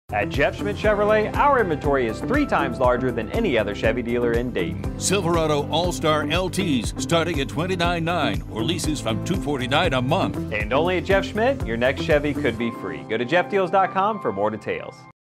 At Jeff Schmitt Chevrolet, our inventory is 3 times larger than any other Chevy dealer in Dayton. Silverado All-Star LTs starting at $29,900 or leases from $249 a month. And only at Jeff Schmitt, your next Chevy could be free. Go to jeffdeals.com for more details.